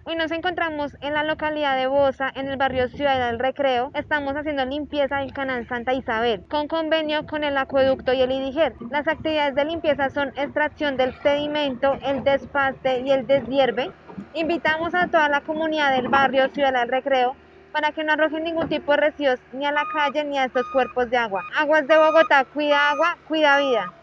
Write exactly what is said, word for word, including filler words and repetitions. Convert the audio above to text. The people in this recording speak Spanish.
Hoy nos encontramos en la localidad de Bosa, en el barrio Ciudad del Recreo. Estamos haciendo limpieza del canal Santa Isabel, con convenio con el acueducto y el IDIGER. Las actividades de limpieza son extracción del sedimento, el despaste y el deshierve. Invitamos a toda la comunidad del barrio Ciudad del Recreo para que no arrojen ningún tipo de residuos ni a la calle ni a estos cuerpos de agua. Aguas de Bogotá, cuida agua, cuida vida.